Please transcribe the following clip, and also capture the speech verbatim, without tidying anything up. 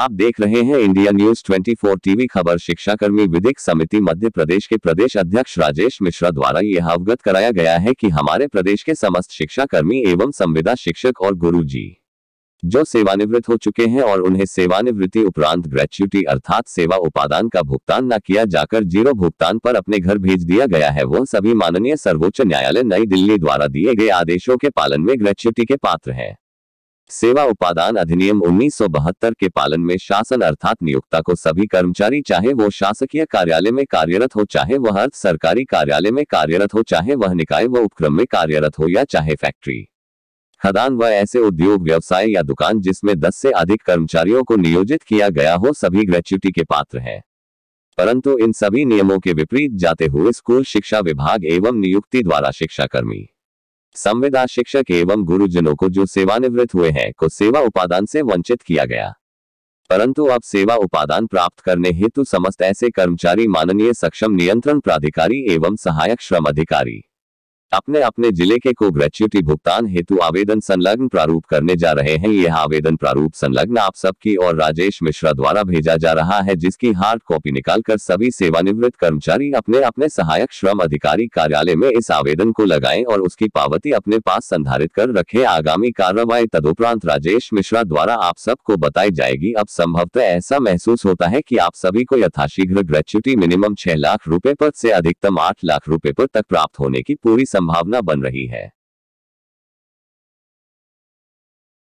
आप देख रहे हैं इंडिया न्यूज चौबीस टीवी खबर। शिक्षाकर्मी विधिक समिति मध्य प्रदेश के प्रदेश अध्यक्ष राजेश मिश्रा द्वारा यह अवगत कराया गया है कि हमारे प्रदेश के समस्त शिक्षाकर्मी एवं संविदा शिक्षक और गुरुजी जो सेवानिवृत्त हो चुके हैं और उन्हें सेवानिवृत्ति उपरांत ग्रेच्युटी अर्थात सेवा उपादान का भुगतान न किया जाकर जीरो भुगतान पर अपने घर भेज दिया गया है, वह सभी माननीय सर्वोच्च न्यायालय नई दिल्ली द्वारा दिए गए आदेशों के पालन में ग्रेच्युटी के पात्र हैं। सेवा उपादान अधिनियम उन्नीस सौ बहत्तर के पालन में शासन अर्थात नियोक्ता को सभी कर्मचारी चाहे वो शासकीय कार्यालय में कार्यरत हो, चाहे वह अर्ध सरकारी कार्यालय में कार्यरत हो, चाहे वह निकाय व उपक्रम में कार्यरत हो या चाहे फैक्ट्री, खदान व ऐसे उद्योग व्यवसाय या दुकान जिसमें दस से अधिक कर्मचारियों को नियोजित किया गया हो, सभी ग्रेच्युटी के पात्र हैं। परंतु इन सभी नियमों के विपरीत जाते हुए स्कूल शिक्षा विभाग एवं नियुक्ति द्वारा शिक्षाकर्मी, संविदा शिक्षक एवं गुरुजनों को जो सेवानिवृत्त हुए हैं को सेवा उपादान से वंचित किया गया। परंतु अब सेवा उपादान प्राप्त करने हेतु समस्त ऐसे कर्मचारी माननीय सक्षम नियंत्रण प्राधिकारी एवं सहायक श्रम अधिकारी अपने अपने जिले के को ग्रेच्युटी भुगतान हेतु आवेदन संलग्न प्रारूप करने जा रहे हैं। यह आवेदन प्रारूप संलग्न आप सबकी और राजेश मिश्रा द्वारा भेजा जा रहा है, जिसकी हार्ड कॉपी निकालकर सभी सेवानिवृत्त कर्मचारी अपने अपने सहायक श्रम अधिकारी कार्यालय में इस आवेदन को लगाएं और उसकी पावती अपने पास संधारित कर रखें। आगामी कार्रवाई तदुपरांत राजेश मिश्रा द्वारा आप सबको बताई जाएगी। अब संभवतः ऐसा महसूस होता है कि आप सभी को यथाशीघ्र ग्रेच्युटी मिनिमम छह लाख रुपए पर से अधिकतम आठ लाख रुपए पर तक प्राप्त होने की पूरी संभावना बन रही है।